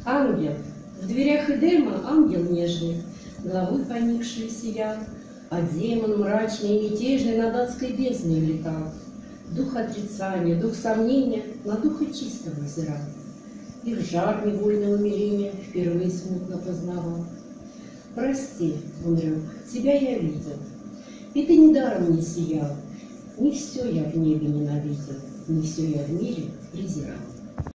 Ангел, в дверях Эдема ангел нежный, головы поникшие сиял, а демон мрачный и мятежный над адской бездной летал. Дух отрицания, дух сомнения на духа чистого взирал. И в жар невольного умиления впервые смутно познавал. Прости, он рёк, тебя я видел, и ты недаром не сиял. Не все я в небе ненавидел, не все я в мире презирал.